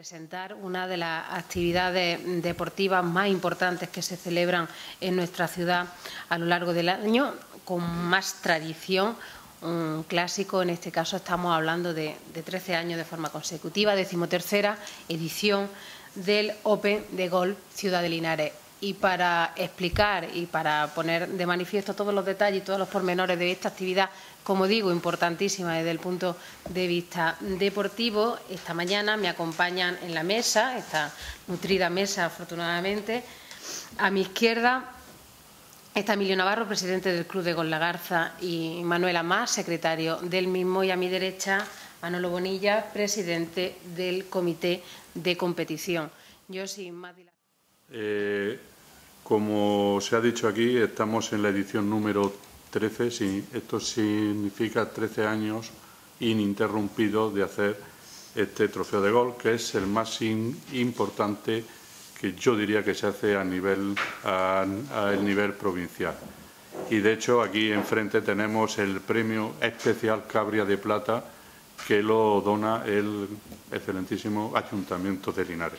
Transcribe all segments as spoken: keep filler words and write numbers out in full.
presentar una de las actividades deportivas más importantes que se celebran en nuestra ciudad a lo largo del año, con más tradición, un clásico. En este caso estamos hablando de, de trece años de forma consecutiva, decimotercera edición del Open de Golf Ciudad de Linares. Y para explicar y para poner de manifiesto todos los detalles y todos los pormenores de esta actividad, como digo, importantísima desde el punto de vista deportivo, esta mañana me acompañan en la mesa, esta nutrida mesa afortunadamente. A mi izquierda está Emilio Navarro, presidente del Club de Golf La Garza, y Manuel Amás, secretario del mismo, y a mi derecha Manolo Bonilla, presidente del Comité de Competición. Yo sin más dilación. Eh, como se ha dicho aquí, estamos en la edición número trece. Sí, esto significa trece años ininterrumpidos de hacer este trofeo de golf, que es el más in, importante que yo diría que se hace a nivel, a, a el nivel provincial. Y de hecho aquí enfrente tenemos el premio especial Cabria de Plata, que lo dona el excelentísimo Ayuntamiento de Linares.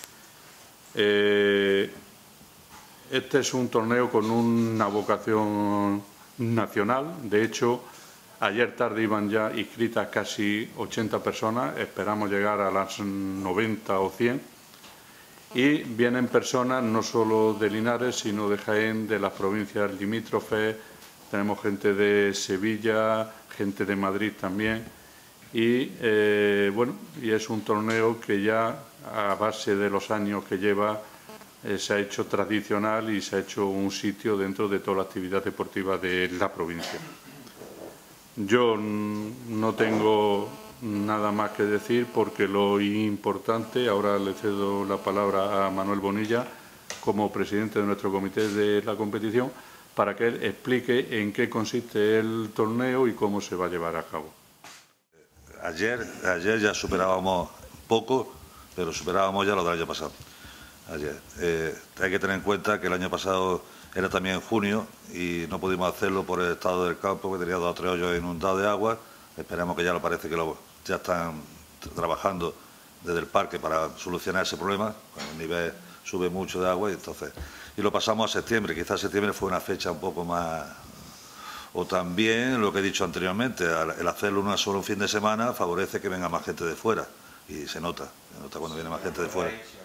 Eh, este es un torneo con una vocación nacional. De hecho, ayer tarde iban ya inscritas casi ochenta personas, esperamos llegar a las noventa o cien. Y vienen personas no solo de Linares, sino de Jaén, de las provincias limítrofes. Tenemos gente de Sevilla, gente de Madrid también. Y eh, bueno, y es un torneo que ya a base de los años que lleva eh, se ha hecho tradicional y se ha hecho un sitio dentro de toda la actividad deportiva de la provincia. Yo no tengo nada más que decir porque lo importante, ahora le cedo la palabra a Manuel Bonilla como presidente de nuestro comité de la competición para que él explique en qué consiste el torneo y cómo se va a llevar a cabo. Ayer, ayer ya superábamos poco, pero superábamos ya lo del año pasado. Ayer. Eh, hay que tener en cuenta que el año pasado era también en junio y no pudimos hacerlo por el estado del campo, que tenía dos o tres hoyos inundados de agua. Esperemos que ya lo parece que lo, ya están trabajando desde el parque para solucionar ese problema. El nivel sube mucho de agua y entonces y lo pasamos a septiembre. Quizás septiembre fue una fecha un poco más. O también, lo que he dicho anteriormente, el hacerlo una solo un fin de semana favorece que venga más gente de fuera. Y se nota, se nota cuando viene más gente de fuera.